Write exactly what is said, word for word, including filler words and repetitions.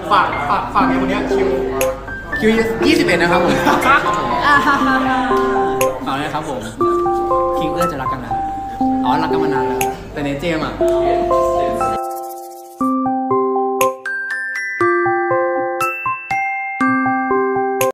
ฝากฝากฝากอย่างวันนี้คิวคิวยี่สิบเอ็ดนะครับผมเอาเลยครับผมคิงเอื้อจะรักกันนะอ๋อรักกันมานานแล้วแต่ในเจมอ่ะ